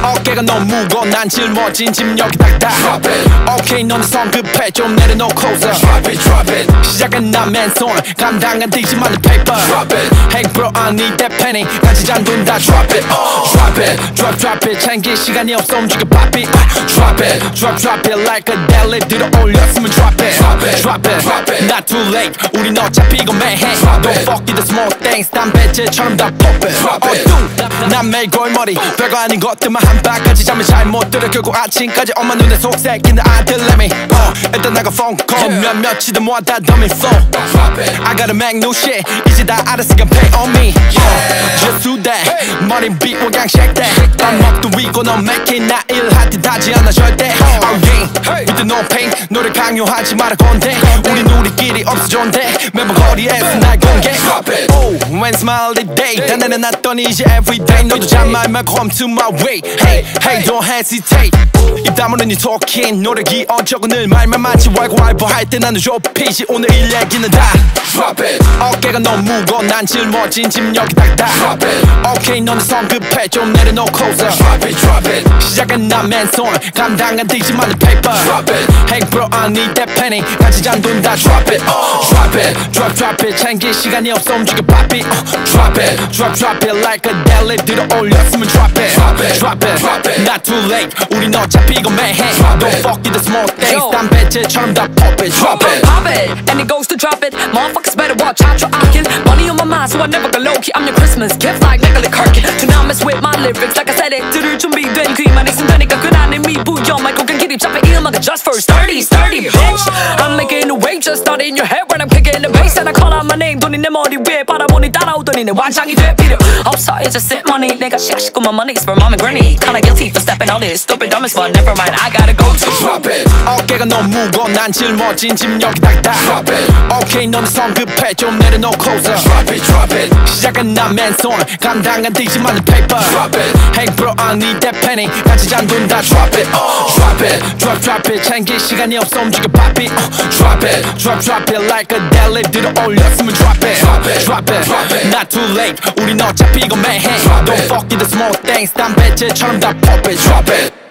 어깨가 너무 무거워 난 짊어진 짐 여기 닥다 Drop it 오케이 너는 성급해 좀 내려놓고서 Drop it drop it 시작은 난 맨손 감당 안 되지 않는 paper Drop it Hey bro I need that penny 가지지 않는 다 Drop it Drop it drop it 챙길 시간이 없어 움직여 pop it Drop it drop it like a deli 들어 올렸으면 drop it Drop it not too late 우린 어차피 이거 매해 Don't fuck with the small things 담배째처럼 다 pop it 난 매일 골머리 별거 아닌 것들만 한 바가지 잠을 잘 못 들어 결국 아침까지 엄마 눈에 속삭이는 아들 let me 일단 나가 phone call 몇몇이든 모아 다 dummy flow I gotta make new shit 이제 다 알았으니까 pay on me just do that 머리 beat 그냥 shake that 밥 먹도 위고 넌 make it 나 일할 듯 하지 않아 절대 All game with the no pain 너를 강요하지 마라 건데 우린 우리끼리 없어졌는데 매번 거리에서 날 공개 Oh when smile the day 단단해 놨더니 이제 everyday 너도 잔말 말고 come to my way Hey don't hesitate 입 다무는 이 talking 노력이 어쩌고 늘 말만 많지 말고 알바할 때 나는 좁히지 오늘 일 얘기는 다 Drop it 어깨가 너무 무거워 난 짊어진 짐 여기 닥다 Drop it 오케이 너는 성급해 좀 내려놓고서 Drop it 시작은 난 맨손 감당 안 되지 않는 paper Drop it Hey bro I need that penny 가지지 않는 다 Drop it Drop it 챙길 시간이 없어 움직여 pop it Drop it like a deli 들어 올렸으면 drop it not too late 우린 어차피 이거 매해 Don't fuck with the small things 담배째처럼 다 pop it Drop it pop it and it goes to drop it motherfuckers better watch out your acting money on my mind so I never go low-key I'm your Christmas gift like Nicholas Kirk Do not mess with my lyrics like I said it 들을 준비된 귀만 있으면 되니까 그 안에 미부여 말고간 기립 잡혀 일막은 just for sturdy bitch I'm making a way just start in your head when I'm kicking the bass and I call out my name 돈이 내 머리 위에 바라보니 따라오더니 내 완장이 돼 필요 없어 it's just sit money 내가 씩씩고 my money's for mom and granny kinda guilty for stepping on this stupid dumb as fun never mind I gotta go to Drop it 어깨가 너무 무거워 난 짊어진 짐 여기 닥다 Drop it 오케이 너는 성급해 좀 내려놓고서 Drop it 시작은 난 맨손 감당 안 되지 않는 paper Drop it Hey bro I need that penny 가지지 않는 다 Drop it Drop it 챙길 시간이 없어 움직여 pop it Drop it like a deli 들어 올렸으면 drop it not too late 우린 어차피 이거 매해 Don't fuck with the small things 담배째처럼 다 pop it Drop it